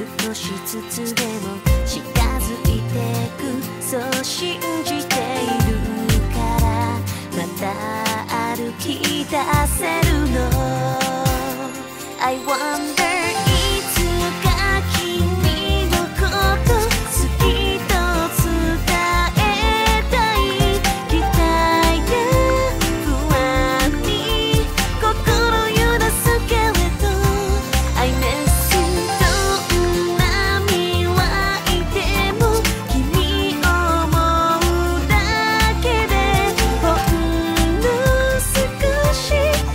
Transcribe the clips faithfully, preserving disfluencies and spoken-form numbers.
少しずつでも近づいてく、そう信じているからまた歩き出せるの。 I wonder いつか君のこと好きと伝えたい。期待や不安に心揺らすけれど I miss you どんなに湧いても君を思うだけでほんの少し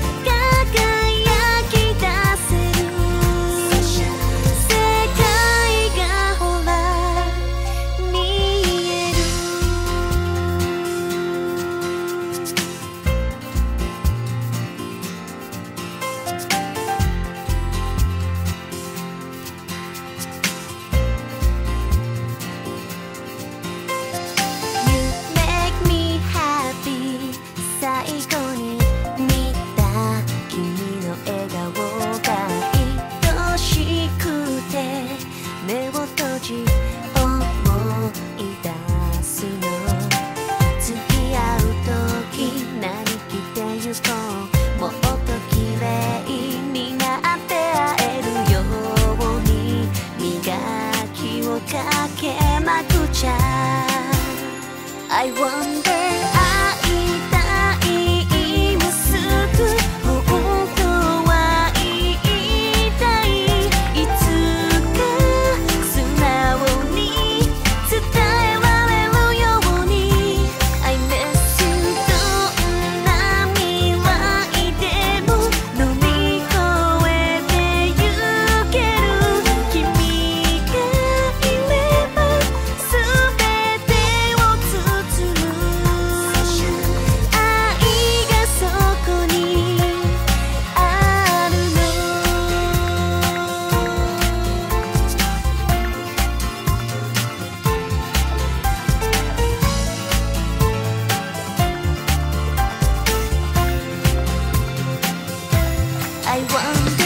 輝き出せる。世界がほら見える。You make me happy 最後に見た君の笑顔が愛しくて目を閉じ思い出すの。付き合う時何着てゆこう、もっと綺麗になって会えるように磨きをかけなくちゃ。 I wonder 会いたい今すぐ本当は言いたい。いつか素直に伝えられるように I miss you どんな未来でも乗り越えてゆける。君がいれば全てを包む。愛がそこにあるの。I want